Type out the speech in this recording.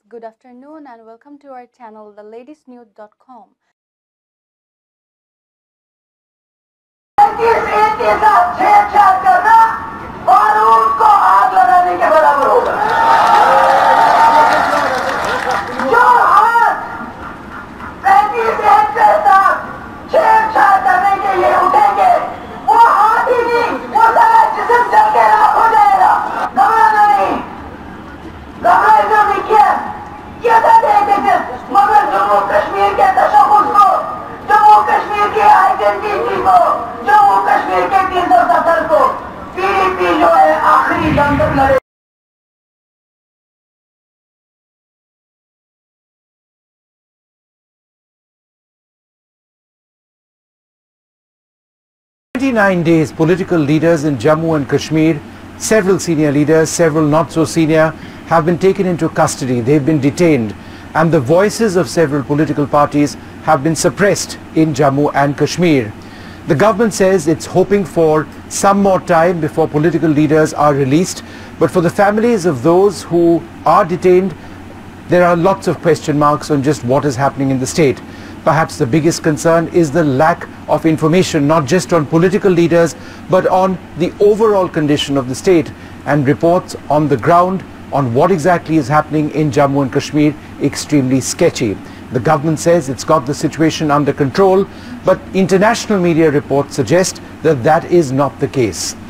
Good afternoon and welcome to our channel, theladysnews.com. मगर जम्मू कश्मीर के तशख्खुस को, जम्मू कश्मीर की आइडेंटिटी को, जम्मू कश्मीर के तीसरे सफर को पीडीपी जो है आखिरी दम तक लड़े। 29 days, political leaders in Jammu and Kashmir, several senior leaders, several not so senior, have been taken into custody. They've been detained, and the voices of several political parties have been suppressed in Jammu and Kashmir. The government says it's hoping for some more time before political leaders are released, but for the families of those who are detained, there are lots of question marks on just what is happening in the state. Perhaps the biggest concern is the lack of information, not just on political leaders, but on the overall condition of the state, and reports on the ground on what exactly is happening in Jammu and Kashmir extremely sketchy. The government says it's got the situation under control, but international media reports suggest that that is not the case.